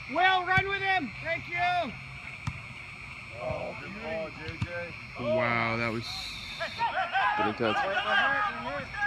Will, run with him. Thank you. Oh, good ball, JJ. Wow, that was pretty intense.